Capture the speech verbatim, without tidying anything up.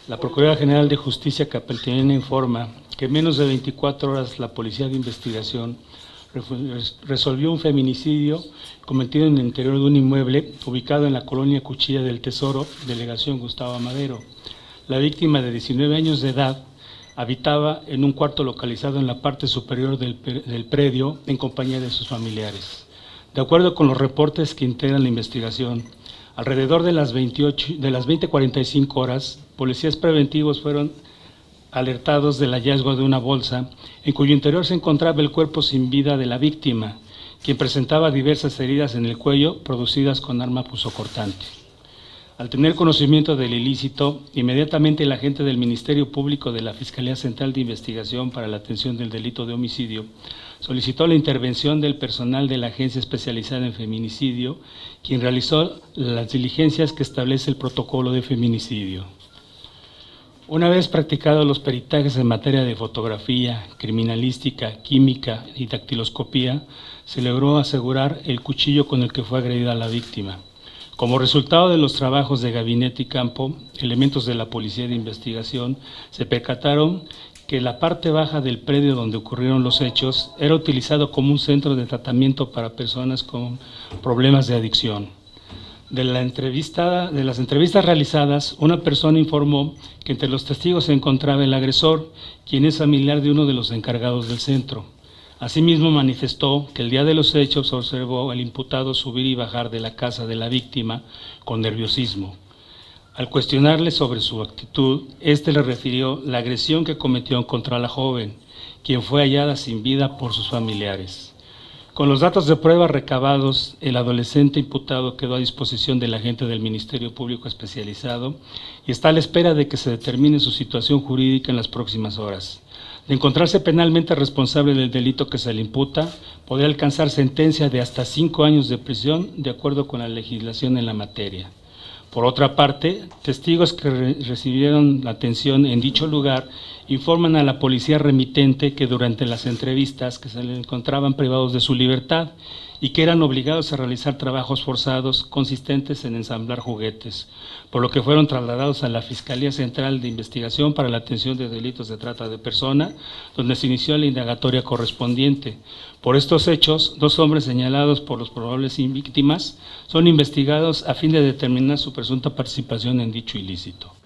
La Procuraduría General de Justicia capitalina informa que en menos de veinticuatro horas la Policía de Investigación resolvió un feminicidio cometido en el interior de un inmueble ubicado en la colonia Cuchilla del Tesoro, delegación Gustavo Amadero. La víctima, de diecinueve años de edad, habitaba en un cuarto localizado en la parte superior del, del predio en compañía de sus familiares. De acuerdo con los reportes que integran la investigación, alrededor de las, veintiocho, de las veinte cuarenta y cinco horas, policías preventivos fueron alertados del hallazgo de una bolsa en cuyo interior se encontraba el cuerpo sin vida de la víctima, quien presentaba diversas heridas en el cuello producidas con arma punzocortante. Al tener conocimiento del ilícito, inmediatamente el agente del Ministerio Público de la Fiscalía Central de Investigación para la Atención del Delito de Homicidio solicitó la intervención del personal de la Agencia Especializada en Feminicidio, quien realizó las diligencias que establece el protocolo de feminicidio. Una vez practicados los peritajes en materia de fotografía, criminalística, química y dactiloscopía, se logró asegurar el cuchillo con el que fue agredida la víctima. Como resultado de los trabajos de gabinete y campo, elementos de la Policía de Investigación se percataron que la parte baja del predio donde ocurrieron los hechos era utilizado como un centro de tratamiento para personas con problemas de adicción. De, la entrevista, de las entrevistas realizadas, una persona informó que entre los testigos se encontraba el agresor, quien es familiar de uno de los encargados del centro. Asimismo, manifestó que el día de los hechos observó al imputado subir y bajar de la casa de la víctima con nerviosismo. Al cuestionarle sobre su actitud, éste le refirió la agresión que cometió contra la joven, quien fue hallada sin vida por sus familiares. Con los datos de prueba recabados, el adolescente imputado quedó a disposición del agente del Ministerio Público Especializado y está a la espera de que se determine su situación jurídica en las próximas horas. De encontrarse penalmente responsable del delito que se le imputa, podría alcanzar sentencia de hasta cinco años de prisión, de acuerdo con la legislación en la materia. Por otra parte, testigos que re recibieron la atención en dicho lugar informan a la policía remitente que durante las entrevistas que se le encontraban privados de su libertad y que eran obligados a realizar trabajos forzados consistentes en ensamblar juguetes, por lo que fueron trasladados a la Fiscalía Central de Investigación para la Atención de Delitos de Trata de Persona, donde se inició la indagatoria correspondiente. Por estos hechos, dos hombres señalados por los probables víctimas son investigados a fin de determinar su presunta participación en dicho ilícito.